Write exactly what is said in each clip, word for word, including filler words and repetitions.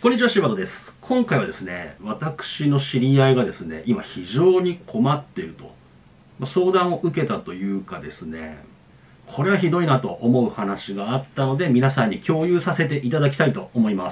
こんにちは、柴田です。今回はですね、私の知り合いがですね、今非常に困っていると、まあ、相談を受けたというかですね、これはひどいなと思う話があったので、皆さんに共有させていただきたいと思います。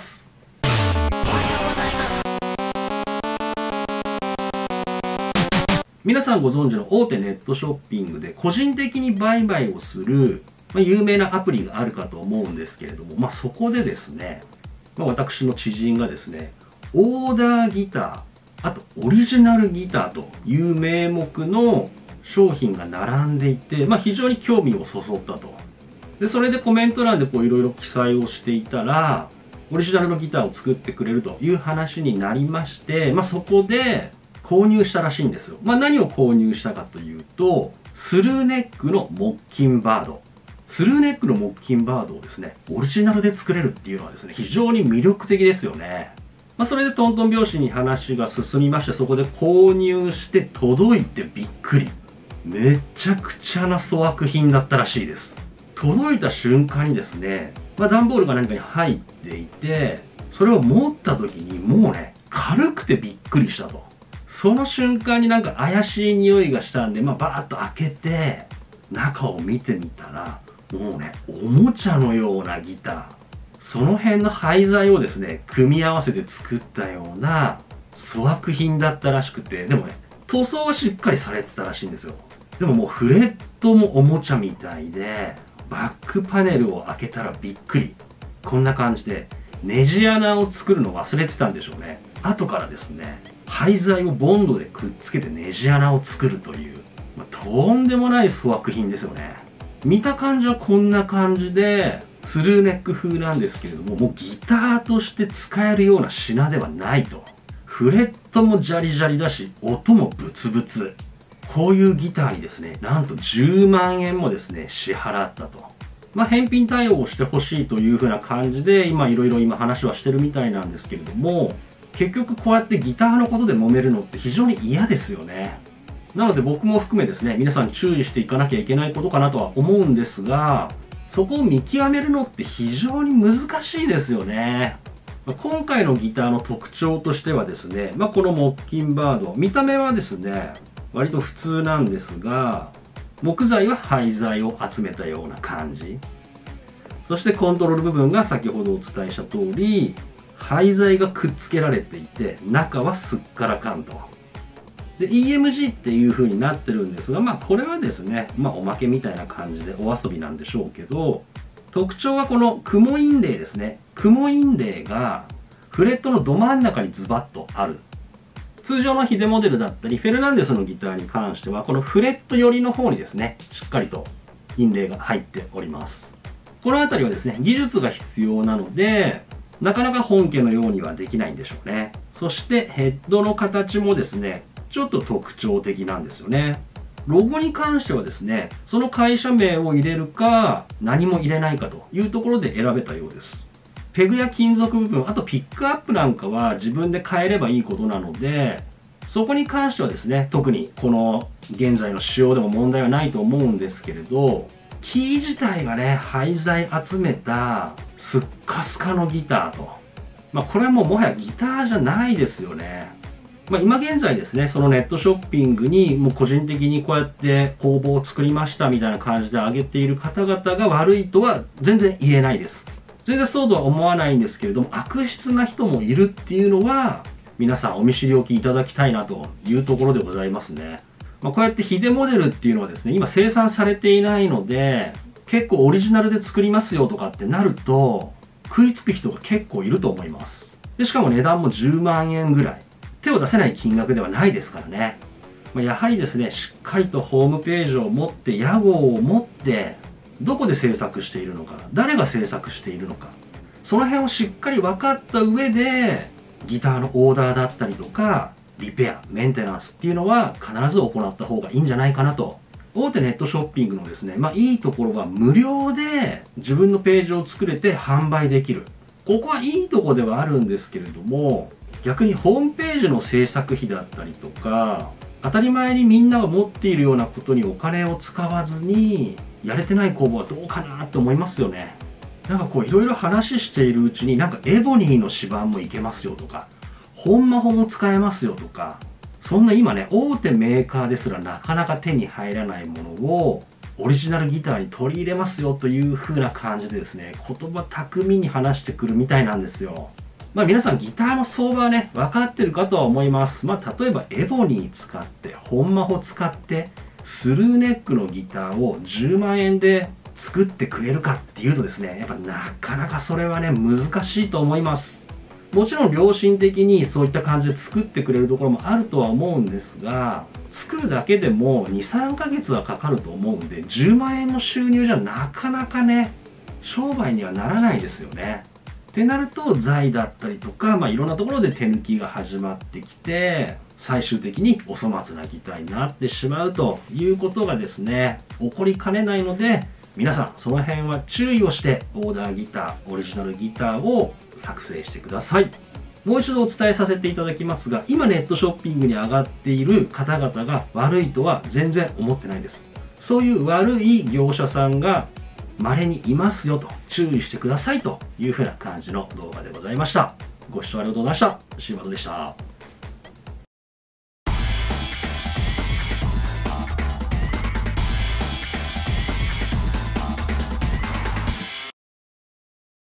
皆さんご存知の大手ネットショッピングで個人的に売買をする、まあ、有名なアプリがあるかと思うんですけれども、まあ、そこでですね、まあ、私の知人がですね、オーダーギター、あとオリジナルギターという名目の商品が並んでいて、まあ、非常に興味をそそったと。で、それでコメント欄でこういろいろ記載をしていたら、オリジナルのギターを作ってくれるという話になりまして、まあ、そこで購入したらしいんですよ。まあ、何を購入したかというと、スルーネックのモッキンバード。スルーネックのモッキンバードをですね、オリジナルで作れるっていうのはですね、非常に魅力的ですよね。まあ、それでトントン拍子に話が進みまして、そこで購入して届いてびっくり。めちゃくちゃな粗悪品だったらしいです。届いた瞬間にですね、まあ、段ボールが何かに入っていて、それを持った時にもうね、軽くてびっくりしたと。その瞬間になんか怪しい匂いがしたんで、まあ、バーッと開けて、中を見てみたら、もうね、おもちゃのようなギター。その辺の廃材をですね、組み合わせて作ったような粗悪品だったらしくて、でもね、塗装はしっかりされてたらしいんですよ。でももうフレットもおもちゃみたいで、バックパネルを開けたらびっくり。こんな感じで、ネジ穴を作るの忘れてたんでしょうね。後からですね、廃材をボンドでくっつけてネジ穴を作るという、まあ、とんでもない粗悪品ですよね。見た感じはこんな感じで、スルーネック風なんですけれども、もうギターとして使えるような品ではないと。フレットもジャリジャリだし、音もブツブツ。こういうギターにですね、なんとじゅうまんえんもですね、支払ったと。まあ、返品対応をしてほしいという風な感じで、今いろいろ今話はしてるみたいなんですけれども、結局こうやってギターのことで揉めるのって非常に嫌ですよね。なので僕も含めですね、皆さんに注意していかなきゃいけないことかなとは思うんですが、そこを見極めるのって非常に難しいですよね。今回のギターの特徴としてはですね、まあ、このモッキンバード、見た目はですね、割と普通なんですが、木材は廃材を集めたような感じ。そしてコントロール部分が先ほどお伝えした通り、廃材がくっつけられていて、中はすっからかんと。で、イーエムジー っていう風になってるんですが、まあこれはですね、まあおまけみたいな感じでお遊びなんでしょうけど、特徴はこの雲印泥ですね。雲印泥がフレットのど真ん中にズバッとある。通常のヒデモデルだったり、フェルナンデスのギターに関しては、このフレット寄りの方にですね、しっかりと印泥が入っております。この辺りはですね、技術が必要なので、なかなか本家のようにはできないんでしょうね。そしてヘッドの形もですね、ちょっと特徴的なんですよね。ロゴに関してはですね、その会社名を入れるか、何も入れないかというところで選べたようです。ペグや金属部分、あとピックアップなんかは自分で変えればいいことなので、そこに関してはですね、特にこの現在の仕様でも問題はないと思うんですけれど、キー自体がね、廃材集めたスッカスカのギターと。まあこれはもうもはやギターじゃないですよね。まあ今現在ですね、そのネットショッピングにもう個人的にこうやって工房を作りましたみたいな感じで上げている方々が悪いとは全然言えないです。全然そうとは思わないんですけれども、悪質な人もいるっていうのは、皆さんお見知りおきいただきたいなというところでございますね。まあこうやってヒデモデルっていうのはですね、今生産されていないので、結構オリジナルで作りますよとかってなると、食いつく人が結構いると思います。で、しかも値段もじゅうまんえんぐらい。手を出せない金額ではないですからね。まあ、やはりですね、しっかりとホームページを持って、屋号を持って、どこで制作しているのか、誰が制作しているのか、その辺をしっかり分かった上で、ギターのオーダーだったりとか、リペア、メンテナンスっていうのは必ず行った方がいいんじゃないかなと。大手ネットショッピングのですね、まあいいところは無料で自分のページを作れて販売できる。ここはいいところではあるんですけれども、逆にホームページの制作費だったりとか、当たり前にみんなが持っているようなことにお金を使わずに、やれてない工房はどうかなって思いますよね。 なんかこういろいろ話しているうちに、なんかエボニーの指板もいけますよとか、本マホも使えますよとか、そんな今ね、大手メーカーですらなかなか手に入らないものをオリジナルギターに取り入れますよという風な感じでですね、言葉巧みに話してくるみたいなんですよ。まあ皆さんギターの相場はね、分かってるかとは思います。まあ例えばエボニー使って、本マホ使って、スルーネックのギターをじゅうまんえんで作ってくれるかっていうとですね、やっぱなかなかそれはね、難しいと思います。もちろん良心的にそういった感じで作ってくれるところもあるとは思うんですが、作るだけでもに、さんかげつはかかると思うんで、じゅうまんえんの収入じゃなかなかね、商売にはならないですよね。ってなると、財だったりとか、まあいろんなところで手抜きが始まってきて、最終的にお粗末なギターになってしまうということがですね、起こりかねないので、皆さんその辺は注意をしてオーダーギター、オリジナルギターを作成してください。もう一度お伝えさせていただきますが、今ネットショッピングに上がっている方々が悪いとは全然思ってないです。そういう悪い業者さんが稀にいますよと、注意してくださいというふうな感じの動画でございました。ご視聴ありがとうございました。シーバードでした。